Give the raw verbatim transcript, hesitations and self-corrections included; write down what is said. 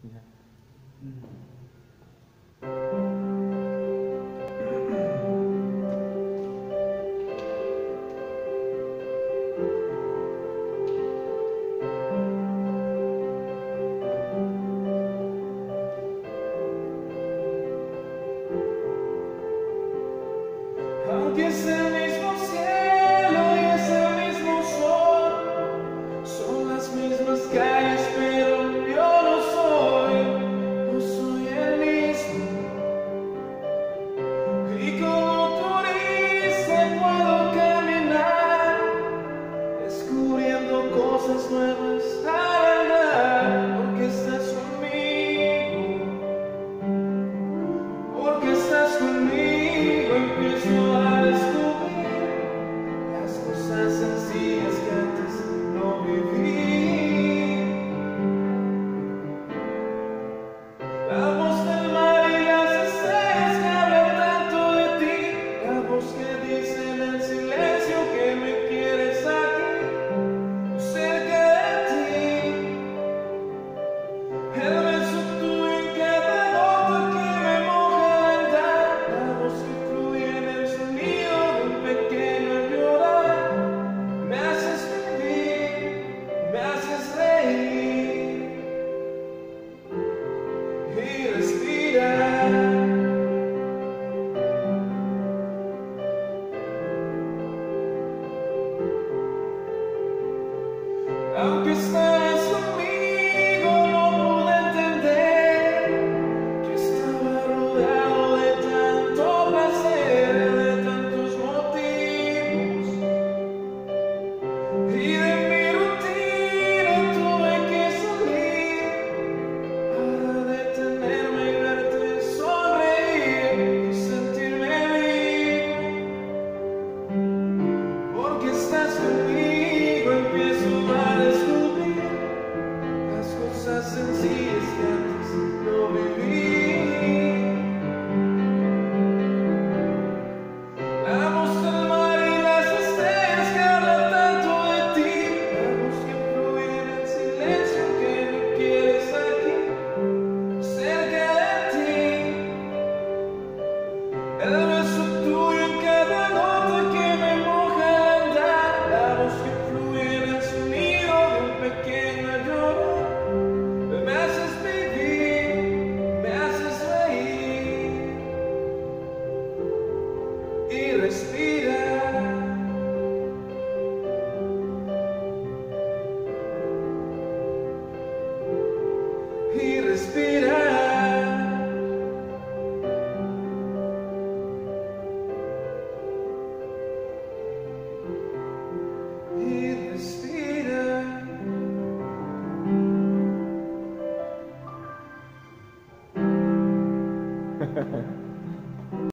Ya. Aunque es el mismo cielo y es el mismo sol, son las mismas calles, pero yo no soy, no soy el mismo. Y como turista puedo caminar, descubriendo cosas nuevas al andar, porque estás conmigo, porque estás conmigo, empiezo a descubrir las cosas sencillas que antes no viví. La voz del mar y las estrellas que hablan tanto de ti, la voz que dice en el silencio que me quieres aquí, cerca de ti. El beso tuyo en cada nota que me moja al andar, la voz que fluye en el sonido de un pequeño llorar. Me haces vivir, me haces reír y respirar. Aunque estabas conmigo, no pude entender que estaba rodeado de tanto placer, de tantos motivos. Y de mi rutina tuve que salir para detenerme y verte sonreír y sentirme vivo. Porque estás conmigo, empiezo a descubrir las cosas sencillas que antes no viví. La voz del mar y las estrellas que hablan tanto de ti, la voz que fluye en el silencio que me quieres aquí, cerca de ti. El beso tuyo en cada nota que me moja al andar, la voz que fluye en el sonido de un pequeño llorar. Me haces vivir, me haces reír y respirar. Y respirar. Y respirar.